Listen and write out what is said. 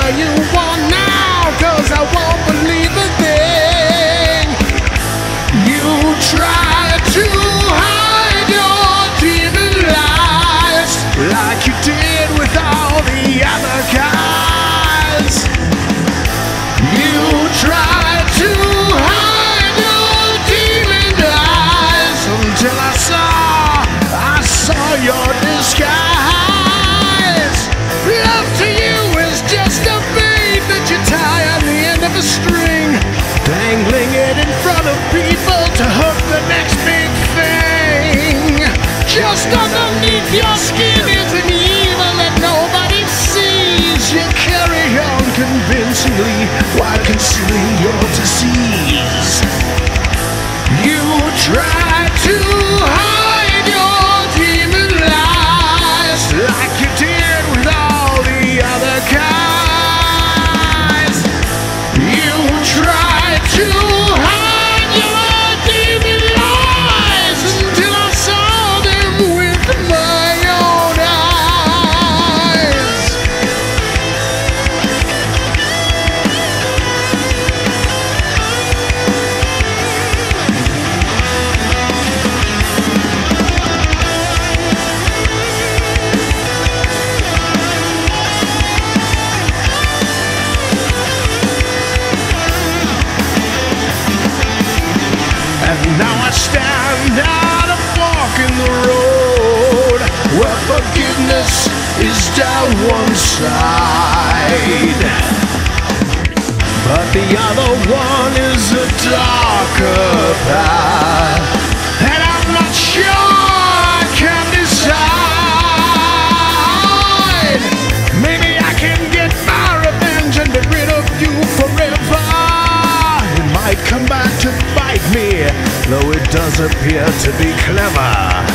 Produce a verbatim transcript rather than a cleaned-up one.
you want now, cause I won't believe a thing. You try to hide your demon lies like you did with all the other guys. You try to hide your demon lies until I saw, I saw your disguise. Love to you is just a bait that you tie on the end of a string, dangling it in front of people to hook the next big thing. Just underneath your skin is an evil that nobody sees. You carry on convincingly while concealing your disease. You try to hide your demon lies like you did with all the other guys. You try to hide your demon lies until I saw them with my own eyes. And now I stand at a fork in the road where forgiveness is down one side, but the other one is a darker path, and I'm not sure I can decide. Maybe I can get my revenge and get rid of you forever. It might come back to bite me, though it does appear to be clever.